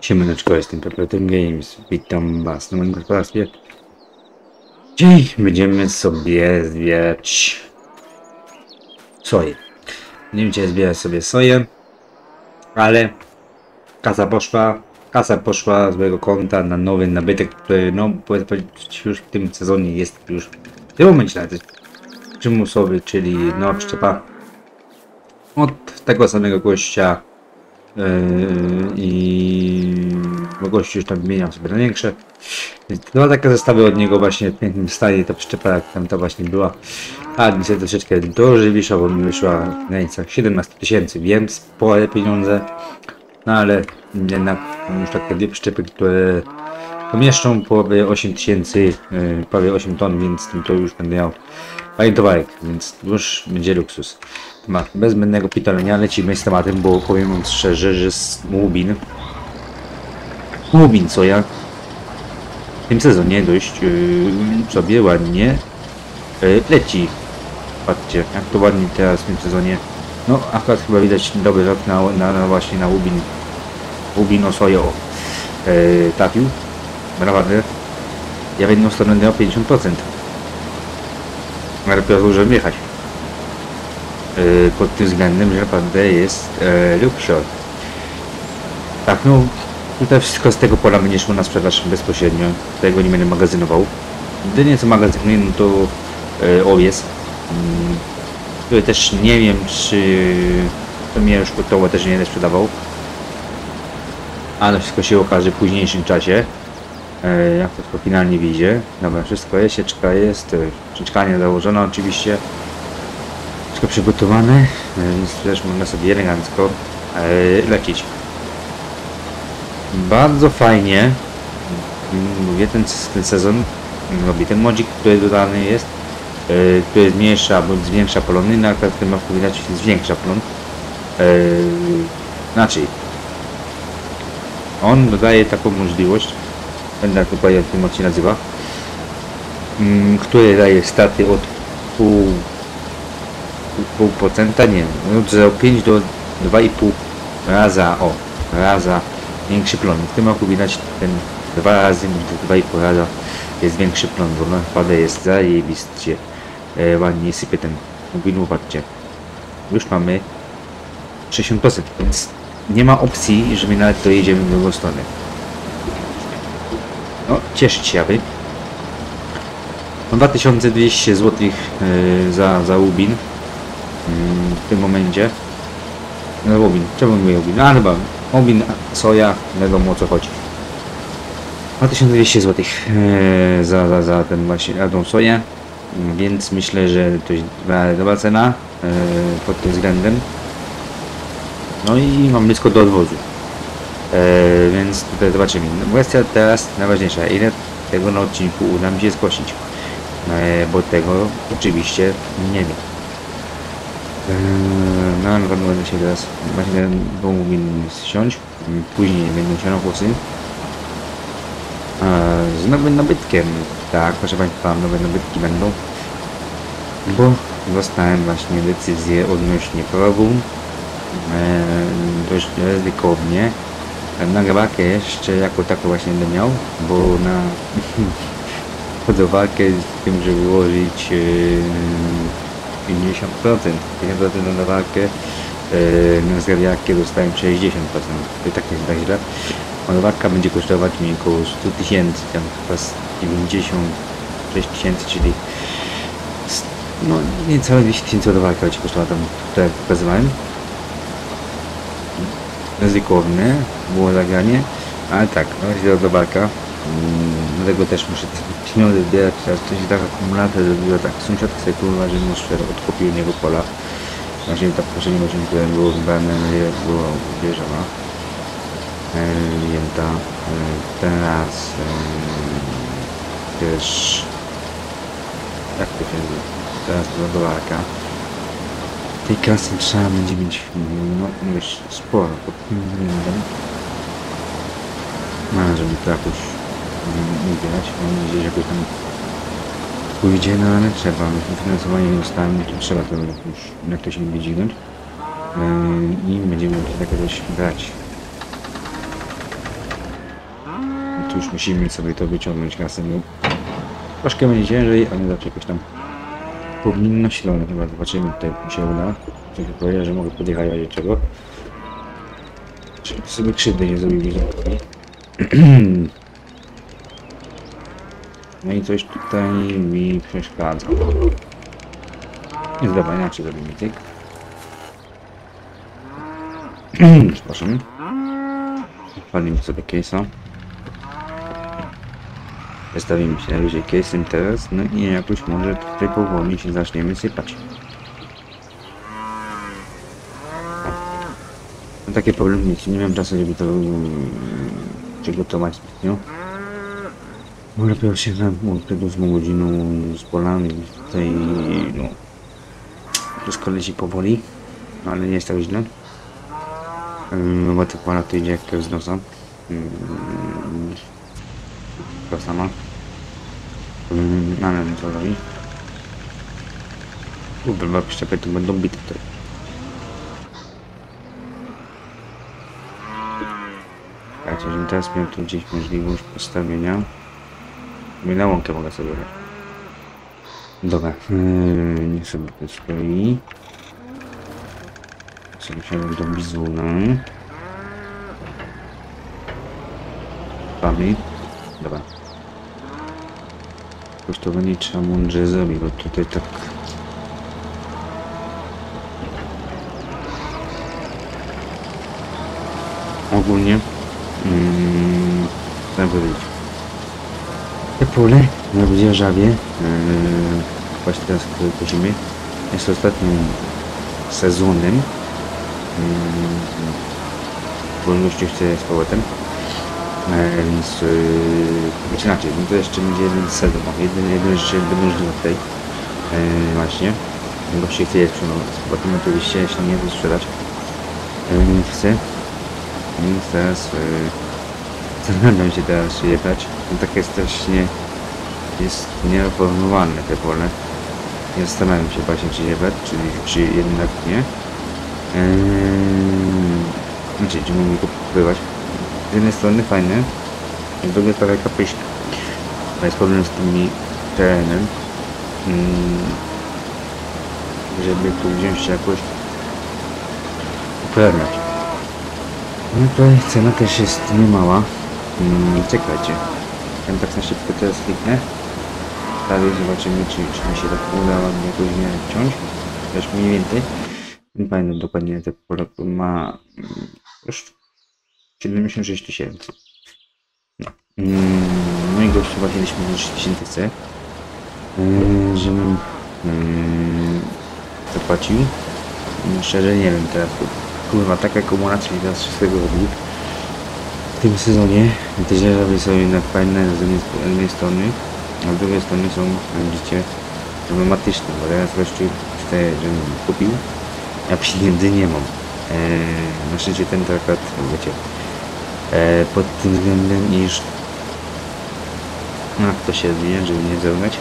Siemaneczko, jestem Pepleton Games. Witam was na moim gospodarstwie. Dziś będziemy sobie zbierać soję. Nie wiem, gdzie zbierać sobie soję, ale kasa poszła z mojego konta na nowy nabytek, który no powiedzmy już w tym sezonie jest już w tym momencie nawet przymusowy, czyli no przyczepa od tego samego gościa. Bo gościu już tam wymieniał sobie na większe. Więc dwa takie zestawy od niego właśnie w pięknym stanie, ta przyczepa jak tam ta właśnie była. A niestety troszeczkę drożej wyszła, bo mi wyszła w granicach 17 000, wiem, spore pieniądze. No ale jednak już takie dwie przyczepy, które pomieszczą prawie 8 000, prawie 8 ton, więc to już będę miał fajny towarek, więc już będzie luksus. Ma bez zbędnego pitolenia lecimy z tematem, bo powiem wam szczerze, że z Łubin soja w tym sezonie dość sobie ładnie leci. Patrzcie, jak to ładnie teraz w tym sezonie. No akurat chyba widać dobry rok właśnie na Łubin o soję trafił. Naprawdę. Ja w jedną stronę miał 50%. Ale dopiero możemy jechać. Pod tym względem, że naprawdę jest luksus. Tak, no tutaj wszystko z tego pola będzie szło na sprzedaż bezpośrednio. Tego nie będę magazynował. Jedynie co magazynuję, no to owiec. Który też nie wiem, czy to mnie już gotowo też nie będę sprzedawał. Ale wszystko się okaże w późniejszym czasie. Jak to finalnie wyjdzie. Dobra, wszystko jest, sieczka jest, czeczkanie założone oczywiście. Wszystko przygotowane, więc też można sobie elegancko lecieć. Bardzo fajnie mówię, ten sezon robi ten modzik, który dodany jest, który zmniejsza bądź zwiększa polony, na przykład ten mapku widać zwiększa polon. Znaczy on dodaje taką możliwość, będę jak to w tym odcinku nazywa, który daje straty od 0,5%, nie, od 0,5 do 2,5 raza większy plon. W tym roku widać ten 2 razy, 2,5 raza jest większy plon, bo naprawdę jest zajebiście ładnie sypie ten Łubin, patrzcie. Już mamy 60%, więc nie ma opcji, że my nawet dojedziemy w drugą stronę. No, cieszyć się, aby. No, 2200 zł za Łubin w tym momencie. No Łubin, czemu mówię Łubin? A chyba Łubin, soja, wiadomo o co chodzi. 2200 zł za ten właśnie tą soję, więc myślę, że to jest dobra cena pod tym względem. No i mam blisko do odwozu. Więc tutaj zobaczymy. Kwestia teraz najważniejsza, ile tego na odcinku uda mi się zgłosić, bo tego oczywiście nie wiem. No na pewno będę się teraz właśnie do Łubin zsiąść, później będą się głosy z nowym nabytkiem. Tak, proszę Państwa, nowe nabytki będą, bo dostałem właśnie decyzję odnośnie progu, dość ryzykownie. Nagrywarkę jeszcze jako taką właśnie będę miał, bo na hodowalkę z tym, żeby wyłożyć 50% na walkę, na zgrabiarkę dostałem 60%. To tak nie jest tak źle. Ładowarka będzie kosztować mi około 100 000, tam chyba 96 000, czyli no niecałe 200 000 ładowarka będzie kosztowała tam, które pokazywałem. Ryzykowne było zagranie, ale tak, no jest ładowarka. Dlatego też muszę te pieniądze zbierać, teraz coś tak akumulator zrobiła, tak sąsiadka sobie kurwa, że nóż odkupił niego pola. Właśnie ta poprzednia odcinek, które było wybrane, było ubieżona. Jęta. Teraz też jak to się nazywa? Teraz ładowarka. Tej kasy trzeba będzie mieć no dość sporo pod tym względem. Żeby to jakoś ubierać, mam nadzieję, że jakoś tam pójdzie, no ale trzeba, finansowanie nie dostałem, to trzeba to już jak to się nie dźwignąć i będziemy musieli tak jakoś brać. to już musimy sobie to wyciągnąć kasę. No. Troszkę będzie ciężej, ale zawsze jakoś tam powinno się, no chyba zobaczymy, tutaj mi się uda. Tylko powiedział, że mogę podjechać razie czego. Żeby sobie krzywdy nie zrobili. No i coś tutaj mi przeszkadza. Jest dobra, inaczej zrobimy tyk. Przepraszam. Palimy sobie case'a. Wystawimy się najwyżej case'em teraz, no i jakoś może tutaj powoli się zaczniemy sypać. No takie problemy jest, nie miałem czasu, żeby to przygotować zbytnio. Bo lepiej się przed 8 godziną z polami tutaj, no, wszystko leci powoli, no, ale nie jest tak źle. Bo ta pola to idzie jak krew z nosa. To sama. Ale co robi? Chyba przyczepy to będą bite tutaj. Słuchajcie, żebym teraz miał tu gdzieś możliwość postawienia. Na łąkę mogę sobie brać. Dobra, niech sobie to stoi. Sobie siadam do bizuna. Pami. Dobra. Jakoś to będzie trzeba mądrze zrobić, bo tutaj tak... Ogólnie... chcę powiedzieć. Te pole na dzierżawie, właśnie teraz po zimie, jest ostatnim sezonem. Bo gościu chce z powrotem. Więc znaczy inaczej, no to jeszcze będzie jeden sezon, jeden jeszcze możliwe tutaj właśnie. Gościu chce je sprzedawać, potem oczywiście jeśli nie to sprzedać chce. Więc teraz zastanawiam się teraz czy jechać. No tak jest też jest nieporównywalne te pole. Nie zastanawiam się właśnie czy jechać, czy jednak nie. Znaczy, czy mogę go pokrywać. Z jednej strony fajne, z drugiej strony kapyśka. To jest problem z tymi terenem. Żeby tu wziąć się jakoś uprawniać. No to cena też jest niemała. Czekajcie. Ja tak na szybko teraz kliknę. Prawie zobaczymy czy mi się tak uda ładnie jakoś nie wciąć. Też mniej więcej. Nie pamiętam dokładnie te pole ma już 76 000. No. No i gościu płaciliśmy 30 000 chce, żebym zapłacił. Szczerze nie wiem teraz, kurwa taka akumulacja teraz wszystkiego robi w tym sezonie. Te dzierżawy są jednak fajne z jednej strony, a z drugiej strony są, jak widzicie, problematyczne, bo teraz gościu chce, żebym kupił. Ja pieniędzy nie mam. Na szczęście ten traktat, wiecie, pod tym względem, iż to się odbije, żeby nie zerwać,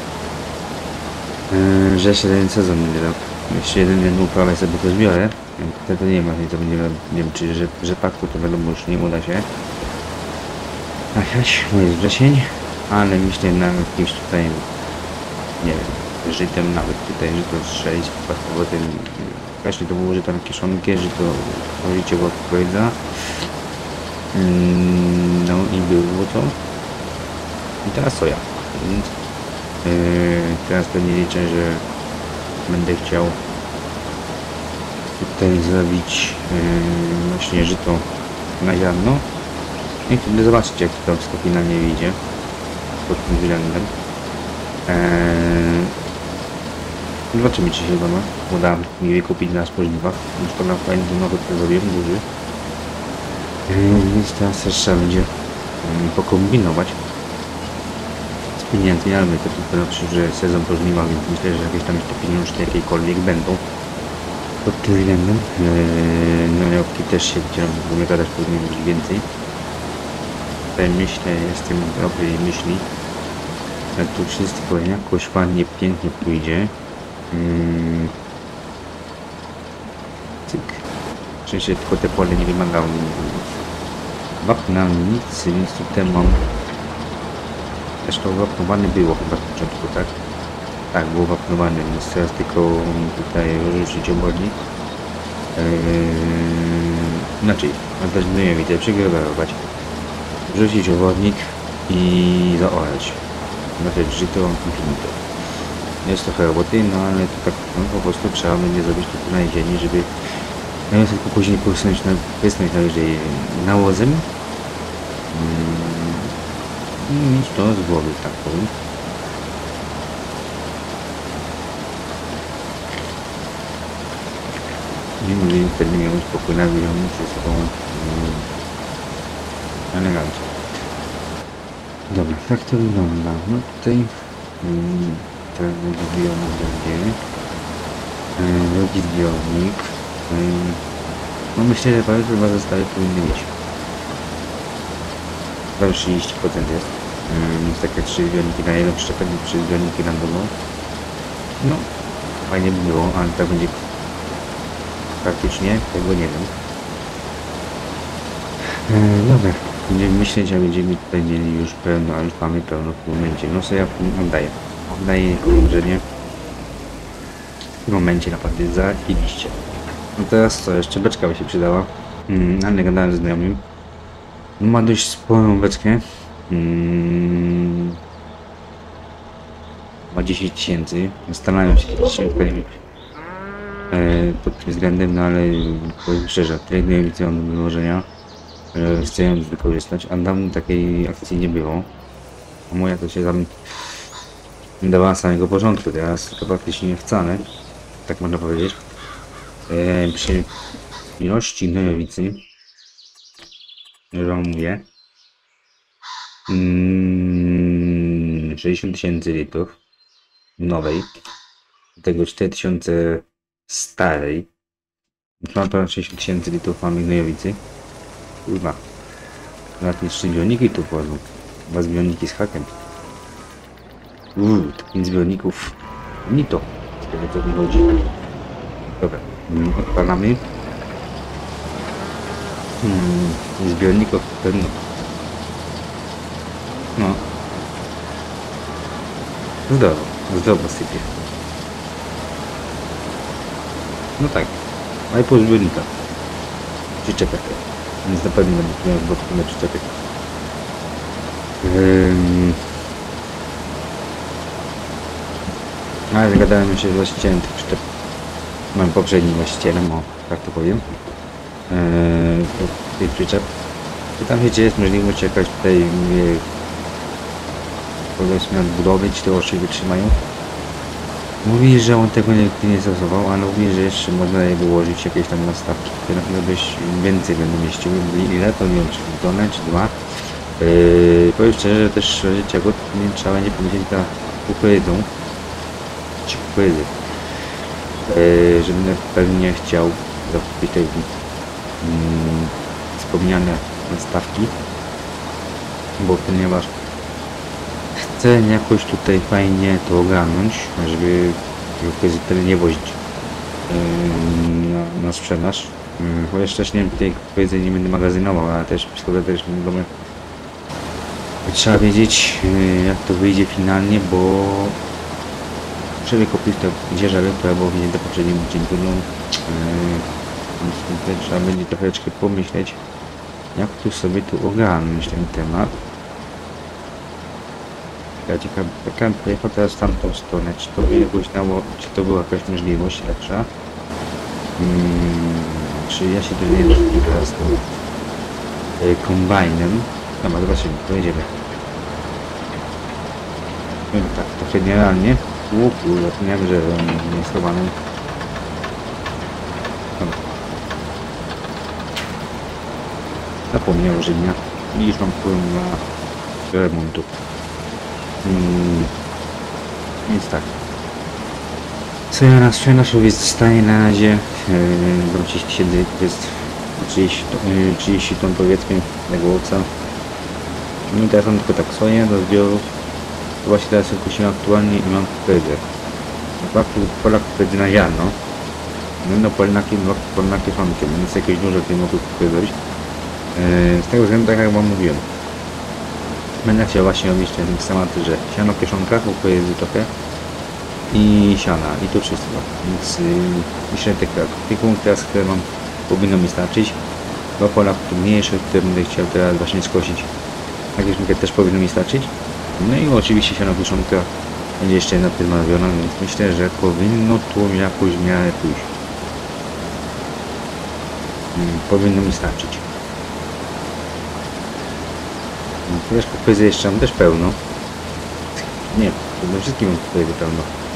że jeszcze jeden sezon będzie dał. Jeszcze jeden uprawę sobie to zbiorę. Wtedy nie ma, to będzie, nie wiem czy rzepaku to wiadomo już nie uda się nagrać, bo jest wrzesień, ale myślę na jakimś tutaj, nie wiem, żytem nawet tutaj żyto strzelić, z powrotem. Właśnie to było, że tam kieszonkę, że to życie było odpowiedza. No i było to. I teraz soja. Więc teraz pewnie liczę, że będę chciał tutaj zrobić właśnie żyto na ziarno. I wtedy zobaczycie jak to tam wszystko finalnie wyjdzie pod tym względem. Zobaczymy czy się uda mi wykupić na spożywach. Już to na fajny nowy to zrobiłem, duży. Więc teraz też trzeba będzie pokombinować z pieniędzmi, ale to znaczy, że sezon to żniwa, więc myślę, że jakieś tam jeszcze pieniążki jakiekolwiek będą pod tym względem. Nalewki też się będziemy gadać, powinien być więcej. Tutaj myślę, jestem dobrej myśli, że tu wszystko jakoś ładnie, pięknie pójdzie. Cyk. Oczywiście tylko te pole nie wymagało wapna, nic tutaj mam Zresztą wapnowane było chyba z początku, tak? Tak, było wapnowane, więc teraz tylko tutaj rzucić obodnik. Inaczej, oddać gnojowice, przygotować, rzucić obodnik i zaorać. Znaczy żyto infinito. Jest trochę roboty, no ale to tak po prostu trzeba będzie zrobić to na jesieni, żeby tylko później pysnąć najwyżej nawozem i mieć to z głowy, tak powiem. I możemy wtedy mieć spokój na wyjątku ze sobą elegancko. Dobra, tak to wygląda. No tutaj teraz będzie zbiornik będzie. Drugi zbiornik. No myślę, że parę chyba zestawy powinny mieć. Tam 30% jest. Więc takie 3 zbiorniki na jedną przyczepę, 3 zbiorniki na drugą. No, fajnie by było, ale tak będzie praktycznie, tego nie wiem. Dobra, będziemy myśleć, a będziemy tutaj mieli już pełno, a już mamy pełno w momencie. No co ja oddaję? Oddaję położenie. W tym momencie naprawdę zajebiście. No teraz co, jeszcze beczka by się przydała. Ale gadałem z znajomym. Ma dość sporą beczkę. Ma 10 000. Zastanawiam się, pod tym względem, no ale powiem szczerze, tyle gnojowicy mam do wyłożenia. Chcę ją wykorzystać, a dawno takiej akcji nie było. A moja to się tam dawała z samego początku, teraz to praktycznie wcale, tak można powiedzieć. Przy ilości gnojowicy, że wam mówię, 60 000 litrów nowej, do tego 4000 starej. Mam ponad 60 000 litrów mamy gnojowicy. Kurwa. Nawet nie 3 zbiorniki tu wchodzą. 2 zbiorniki z hakiem. 5 zbiorników. Nie to. Z tego co mi chodzi. Dobra. Odpalamy. Zbiornik od pewno. No. Zdrowo sypie. No tak. A i pół zbiornika. Przyczepę. Więc na pewno będę miał zbotkowe przyczepy. Ale zagadałem się z właścicielem tych przyczep. Mam poprzednim właścicielem, o tak to powiem. Tych przyczep. Pytam się, czy jest możliwość jakaś tutaj powiedzmy nadbudowy, czy te osi wytrzymają. Mówi, że on tego nigdy nie stosował, ale mówi, że jeszcze można je wyłożyć jakieś tam nastawki, które na pewno dość więcej będą mieściły. Ile to nie wiem, czy tonę, czy 2. Powiem szczerze, że też czego nie trzeba będzie pomyśleć na kukurydzu, czy kukurydzy. Że będę pewnie chciał zakupić te wspomniane nastawki, bo ponieważ chcę jakoś tutaj fajnie to ogarnąć, żeby tyle nie wozić na sprzedaż. Chociaż też nie wiem, tej kukurydzy nie będę magazynował, ale też szkoda też wiadomo, trzeba wiedzieć jak to wyjdzie finalnie, bo żeby kupić to dzierżawę, która była wzięta w poprzednim odcinku, no trzeba będzie troszeczkę pomyśleć, jak tu sobie tu ogarnąć ten temat. Ja ciekawe, jak pojechał teraz w tamtą stronę, czy to by jakoś dało, czy to była jakaś możliwość lepsza? Czy ja się tu nie dotknę teraz tym kombajnem? Dobra, zobaczymy, pojedziemy. Tak, to generalnie. Zapomniałem, że nie schowany. Zapomniał, że nie. Widzisz, mam wpływ na remontu. Więc tak. Co ja na sprzedaż zostanie na razie 30 000, to jest 30 ton powiedzmy tego owca. No i teraz mam tylko tak soję do zbioru. To właśnie teraz kusiłem aktualnie i mam kukurydzę. Pola kukurydzy na ziarno. No polnaki szonkiem, więc jakieś dużo w tym mogę kukurydzę zrobić. Z tego względu, tak jak wam mówiłem. Będę chciał właśnie robić ten schemat, że siano, kieszonka, bo pojedzie trochę i siana i to wszystko, więc myślę, że tych teraz, które mam, powinno mi starczyć. Dwa pola mniejsze, które będę chciał teraz właśnie skosić, tak już też powinno mi starczyć. No i oczywiście siano, kieszonka będzie jeszcze jedna pryzma robiona, więc myślę, że powinno to jakoś w miarę pójść. Powinno mi starczyć. Też kukurydzy jeszcze mam też pełno. Nie, przede wszystkim mam kukurydzy pełno.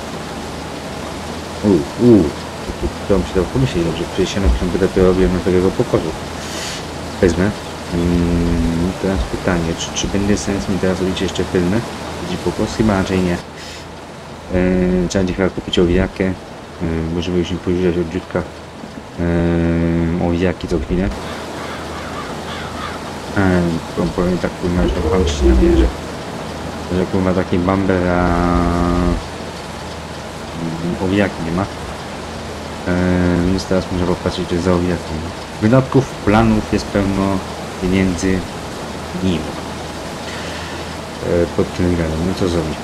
To mi się dało pomyśleć dobrze, przecież się na początku dopiero robiłem na takiego pokoju. Wezmę. Teraz pytanie, czy będzie sens mi teraz robić jeszcze filmy? Będzie pokos? Chyba raczej nie. Trzeba będzie chyba kupić owijakę, bo żeby już nie pożywać od dziutka owijaki co chwilę. Powiem tak, kurwa, że pałci na mnie, że kurwa taki bamber, a owijaki nie ma. Więc teraz muszę popatrzeć, czy za owijaki. Wydatków, planów jest pełno, pieniędzy nim. Pod tym względem, no co zrobić?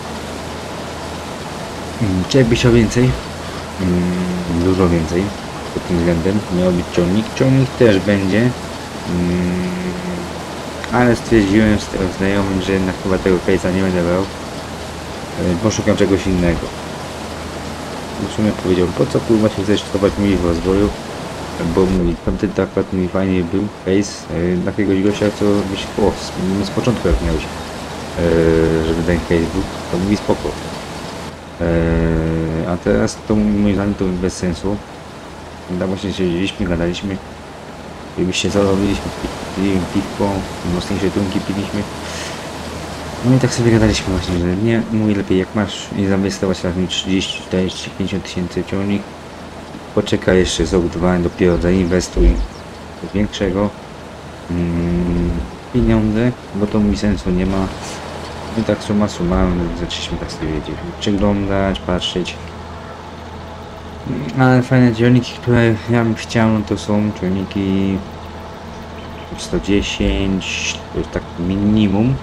Czy jakby chciał więcej? Dużo więcej pod tym względem. Miał być ciągnik. Ciągnik też będzie. Ale stwierdziłem z znajomym, że jednak chyba tego case'a nie będę brał. Poszukam czegoś innego. W sumie powiedział, po co kurwa się chcesz stosować mi w rozwoju? Bo mówi, tamten akurat mi fajnie był case dla jakiegoś gościa, co byś z początku jak miałeś, żeby ten case był, to mówi spoko. A teraz to moim zdaniem to bez sensu. Tam właśnie siedzieliśmy, gadaliśmy. Gdybyście co robiliśmy, piliśmy piwko, mocniejsze trunki piliśmy. No i tak sobie gadaliśmy właśnie, że nie, mówi lepiej jak masz i zainwestować na 30, 40, 50 tysięcy ciągnik. Poczekaj jeszcze z dwa, dopiero zainwestuj do większego pieniądze, bo to mi sensu nie ma. No i tak summa summarum zaczęliśmy tak sobie wiedzieć, przeglądać, patrzeć. Ale fajne ciągniki, które ja bym chciał, no to są ciągniki 110, to jest tak minimum.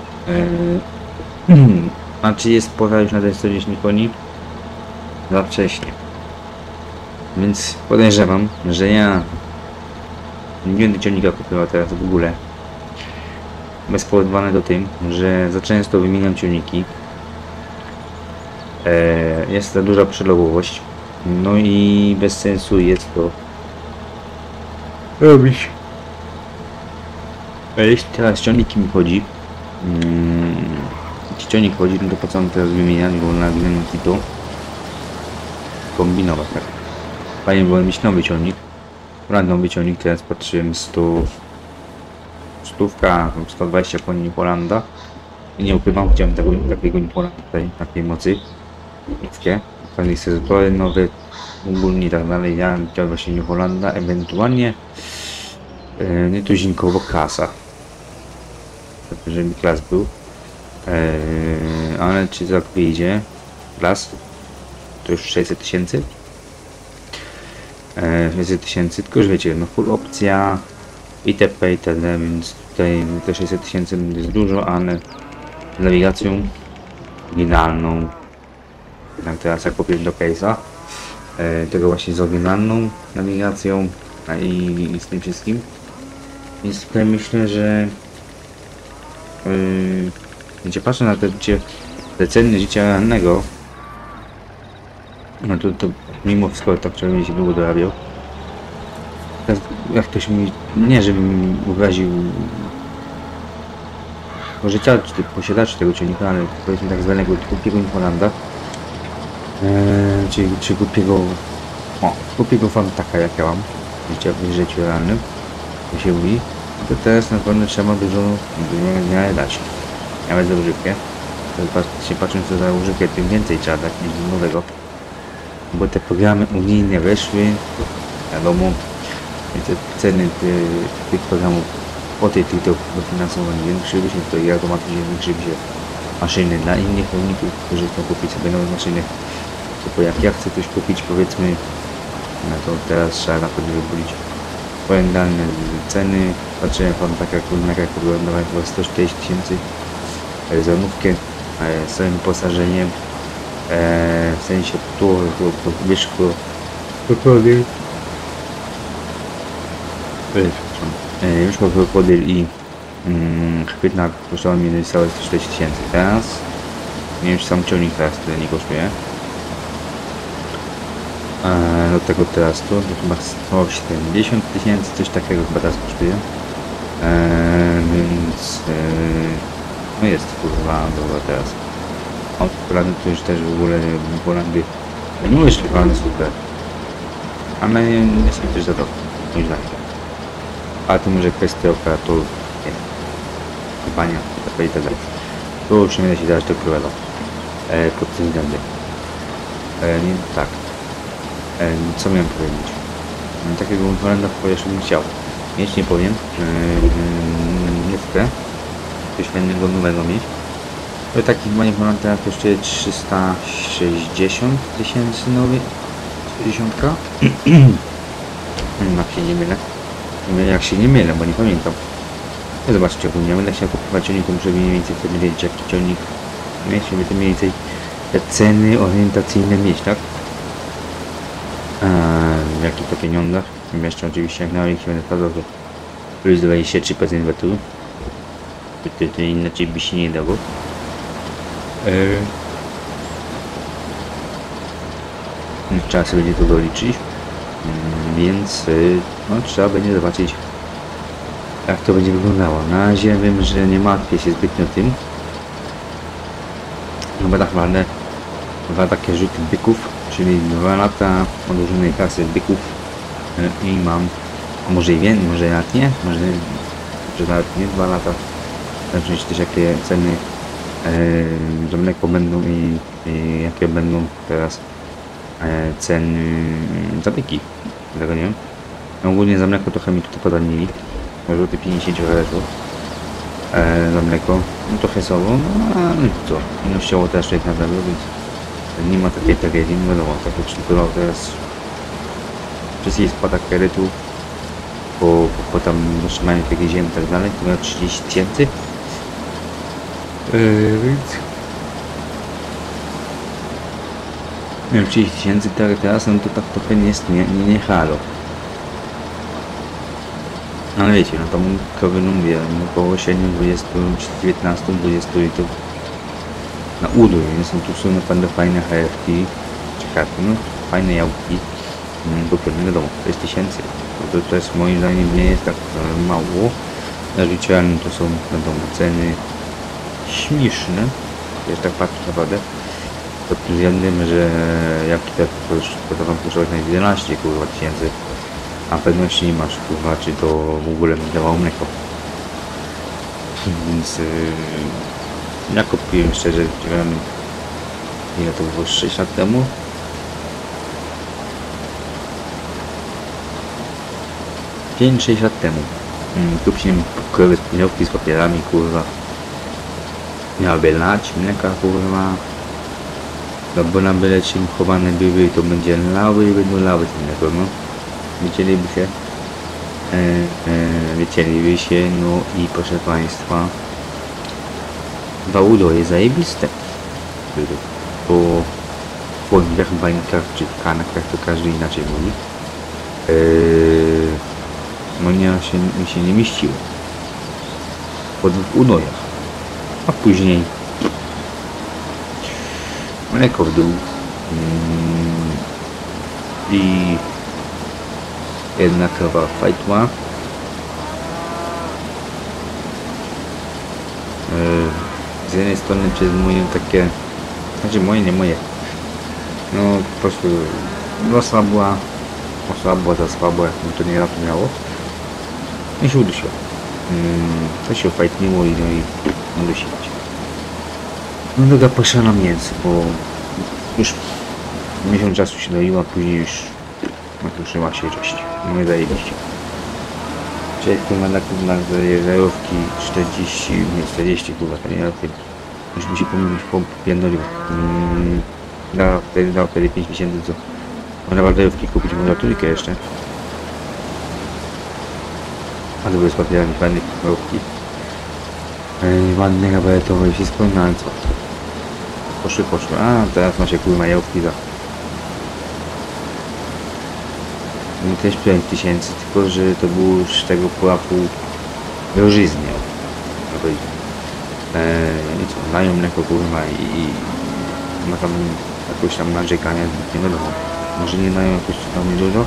A czy jest pora już na ten 110 koni? Za wcześnie. Więc podejrzewam, że ja nie będę ciągnika kupował teraz w ogóle. Bez spowodowane do tym, że za często wymieniam ciągniki. Jest to duża przelogowość. No i bez sensu jest to robić. A jeśli teraz ciągniki mi chodzi, jeśli ciągnik chodzi, no to po co mam teraz wymieniać go na gminki to kombinować, tak. Fajnie było mieć nowy ciągnik. Nowy ciągnik, teraz patrzyłem 120 koni Polanda. I nie ukrywam, chciałem takiego Polanda tutaj, takiej mocy. Wszystkie. Fajne sensory nowe, ogólnie i tak dalej. Ja chciałem właśnie New Hollanda, ewentualnie nietuzinkowo klasa. Żeby mi klas był. Ale czy tak wyjdzie klas, to już 600 tysięcy. 600 tysięcy, tylko już wiecie, no full opcja itp. itd. Więc tutaj te 600 tysięcy jest dużo, ale z nawigacją oryginalną. Tak teraz jak kupię do case'a, tego właśnie z oryginalną nawigacją i z tym wszystkim. Więc tutaj myślę, że gdzie patrzę na te ceny życia realnego, no to mimo wszystko tak trzeba się długo dorabiał. Tak, jak ktoś mi, nie żeby mi uraził posiadaczy tego ciągnika, ale powiedzmy tak zwanego głupiego Polanda, czy głupiego fantaka jak ja mam w życiu realnym, to się mówi, to teraz na pewno trzeba dużo nie dać. Nawet za używkę. Patrząc co za używkę, tym więcej trzeba dać niż nowego. Bo te programy unijne weszły, wiadomo, i te ceny tych programów po tych dofinansowań zwiększyły się, to i automatycznie zwiększyły się maszyny dla innych rolników, którzy chcą kupić sobie nowe maszyny. Tylko jak ja chcę coś kupić, powiedzmy, no to teraz trzeba na pewno wybudzić horrendalne ceny. Patrzyłem pan tak jak wyglądało chyba 140 tysięcy zamówkę z całym wyposażeniem, w sensie tu wierzchu podel, wierzchu podel i chwytna kosztował mi niecałe 140 000. Teraz nie wiem, czy sam ciągnik teraz tyle nie kosztuje. Do tego teraz to chyba 170 000, coś takiego chyba teraz kosztuje. Więc no jest kurwa dobra teraz. Autokolany to już też w ogóle Polandy nie mówię, że kolany super. Ale nie są też za to, moim zdaniem. A to może kwestia operatorów, nie wiem, chyba i tak dalej. To już nie będę się dać do króla pod tym względem. Nie, tak. Co miałem powiedzieć? Takiego Polanda jeszcze bym chciał mieć, nie powiem. Nie chcę coś fajnego nowego mieć. To taki chyba nie Polanda kosztuje 360 000 nowy. 60. Jak się nie mylę. Jak się nie mylę, bo nie pamiętam. No zobaczcie, ogólnie będę chciał kupować ciągnik, to muszę mniej więcej wtedy wiedzieć, jaki ciągnik mieć, żeby to mniej więcej te ceny orientacyjne mieć, tak? W jakich to pieniądzach. Jeszcze oczywiście jak na rynku będę sprawdzał, to plus 23% VAT-u. To inaczej by się nie dało. Trzeba sobie będzie to doliczyć. Więc no, trzeba będzie zobaczyć, jak to będzie wyglądało. Na razie wiem, że nie martwię się zbytnio tym. No bo tak ważne, dwa takie rzuty byków, czyli 2 lata odłożonej kasy byków i mam, może i więcej, może nawet nie, może nawet nie 2 lata. Zależy też jakie ceny za mleko będą i jakie będą teraz ceny za byki. Tego nie wiem. No, ogólnie za mleko trochę mi tutaj podanili. Może te 50 zł za mleko. No trochę słowo, no ale co? Ilościowo też człowiek naprawił, więc nie ma takiej tragedii. No wiadomo, tak jak przypływał teraz przez jej spada kredytu po tam utrzymaniu takiej ziemi i tak dalej, to miał 30 000. Więc miałem 30 000 teraz, no to tak trochę nie jest, nie halo. Ale wiecie, no tam krowy, no mówię, około 7, 20, 19, 20 litrów na udój, więc tu są naprawdę fajne HFT, czekajcie, no fajne jałki, bo pewnie wiadomo, 6000, to jest moim zdaniem nie jest tak mało, zaliczalne to są wiadomo ceny śmieszne, jest tak patrzę naprawdę, pod tym względem, że jałki te to wam kosztować na 11 kurwa tysięcy. A pewności nie masz, kurwa, czy to w ogóle mi dawało mleko. Więc ja kupiłem szczerze, wiem, ile to było 6 lat temu. Pięć 6 lat temu. Kupiłem krowy z pudełki z papierami, kurwa. Miałaby lać mleka, kurwa. No bo na byle czym chowane były, to będzie lały i będą lały z mleko, no. Wycięliby się, no i proszę Państwa, Wałdo jest zajebiste, bo w płonach, bańkach czy kanakach to każdy inaczej mówi, monia się nie mieściło po 2 unojach, a później mleko w dół i jedna krowa fajtła. Z jednej strony przez moje takie, znaczy moje, nie moje, no po prostu osłabła, za słabo, jak mi to nie miało i się udusiło. To się fajtniło i no i udusić. No druga poszła na mięso, bo już miesiąc czasu się doiła, później już nakruszyła się cześć. No i zajebiście. Czyli tu ma na zerówki 40, nie 40 kurwa, to nie wiem. Już mi się popierdolił. Dał wtedy 5 miesięcy, co można zerówki kupić, można trójkę jeszcze. A to były z papierami fajne zerówki. ładne gabaretowe i wszystko, no ale co? Poszły. A, teraz macie kurwa majałki za... No też 5000, tylko że to było już tego pułapu drożyzny. I co, dają mleko kurwa i ma tam jakoś tam narzekania, nie wiadomo. Może nie dają jakoś tam dużo.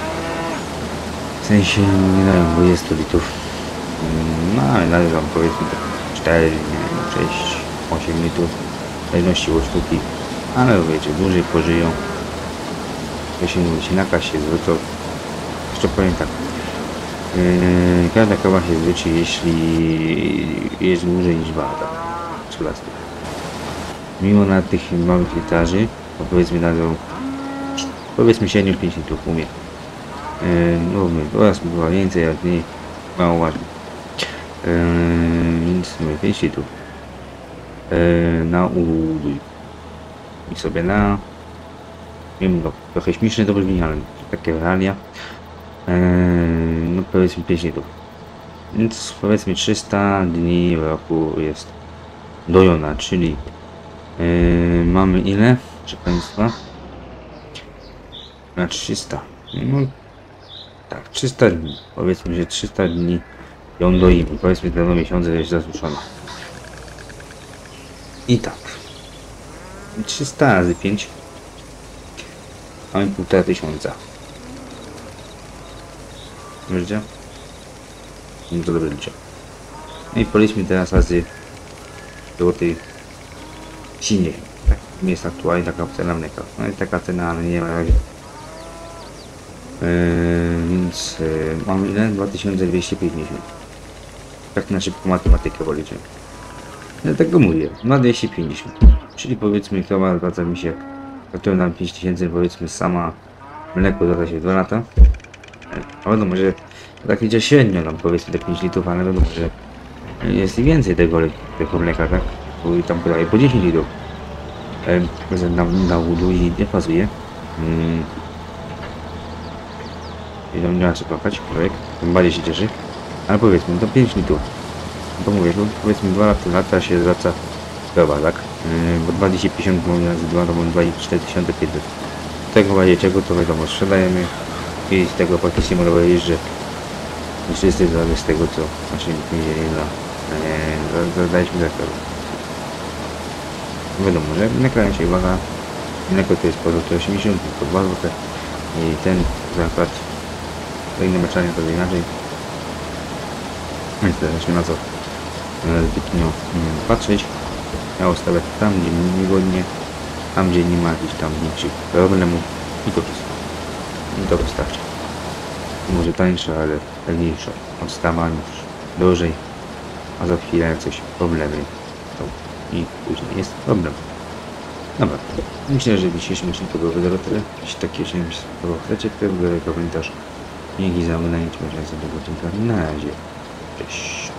W sensie nie dają 20 litrów. No ale dają tam powiedzmy 4, nie wiem, 6, 8 litrów. W zależności od sztuki. Ale wiecie, dłużej pożyją. To się mówi, się nakaż się zwrócą. Jeszcze powiem tak. Każda kawa się zwróci, jeśli jest dłużej niż 2 lata. 3 lata. Mimo na tych małych litraży, to powiedzmy dadzą, powiedzmy 7-5 litrów umie. No mówię, oraz była więcej, jak mniej, mało ważne. Więc mówię, 5 litrów. Na ułuduj. I sobie na... Nie wiem, no, trochę śmieszne to brzmi, ale takie realia. No powiedzmy 5 litrów. Więc powiedzmy 300 dni w roku jest dojona, czyli mamy ile, proszę Państwa? Na 300. No tak, 300 dni. Powiedzmy, że 300 dni ją doimy. Powiedzmy, te 2 miesiące jest zasuszona. I tak. 300 razy 5. Mamy 1500. Widzicie? No to dobrze liczę. No i policzmy teraz razy do tej silniej. Tak, jest aktualnie taka cena mleka. No i taka cena, ale nie ma razie. Więc mamy ile? 2250. Tak na szybko matematykę policzę. Ja tego mówię. Na 250. Czyli powiedzmy, krowa zwraca mi się, kosztuje nam 5000, powiedzmy sama mleko zwraca się 2 lata. A wiadomo, że tak idzie średnio tam powiedzmy te 5 litrów, ale wiadomo, że jest i więcej tego mleka, tak? Bo tam podaje po 10 litrów. Na łudu i nie pasuje. I tam nie ma co płakać, projekt, tym bardziej się cieszy. Ale powiedzmy, to 5 litrów. To mówię, no powiedzmy 2 lata się zwraca krowa, tak? Bo 2050 razy 2 to mamy 24500. Tego bardziej czego to wiadomo, sprzedajemy i z tego praktycznie mogę powiedzieć, że wszyscy z tego co nasi mieli zadaliśmy za krowę. Wiadomo, że mleka się waga, mleko to jest po 80, po 2 zł i ten zakład to inne meczanie to inaczej. Więc też nie ma co zbytnio patrzeć. Ja ustawię tam, gdzie mi wygodnie, tam, gdzie nie ma jakichś tam większych problemów i to wszystko. I to wystarczy. Może tańsze, ale pewniejsze. Odstawa już dłużej, a za chwilę coś problemy są i później jest problem. Dobra, myślę, że w dzisiejszym odcinku było tyle. Jeśli takie się chcecie, to komentarz. Dzięki za oglądanie, trzymajcie się do odcinka. Na razie. Cześć.